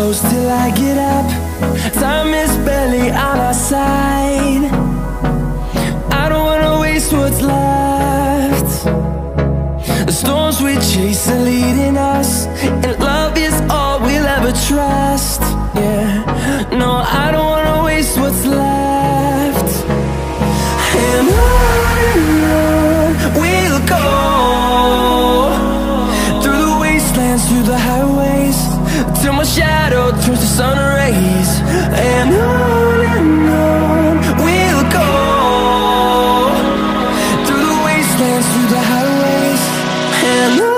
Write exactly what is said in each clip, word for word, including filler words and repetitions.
close till I get up. Time is barely on our side. I don't wanna waste what's left. The storms we chase are leading us, and love is all we'll ever trust. Yeah, no, I don't wanna waste what's left. And on and on we'll go, through the wastelands, through the highways, till my shadow turns to sun rays. And on and on we'll go, through the wastelands, through the highways, and on.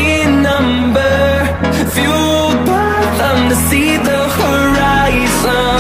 See the horizon.